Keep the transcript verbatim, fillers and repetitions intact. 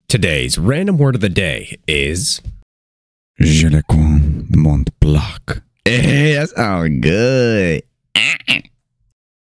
Today's random word of the day is Je le crois Mont Blanc. Hey, that sounds good.